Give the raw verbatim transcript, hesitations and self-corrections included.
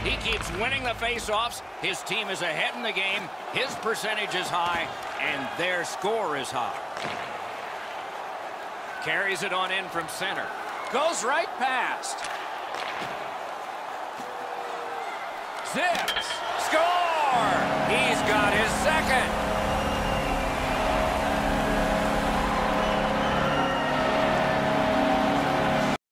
He keeps winning the face-offs. His team is ahead in the game. His percentage is high, and their score is high. Carries it on in from center. Goes right past. Zips. Score! He's got his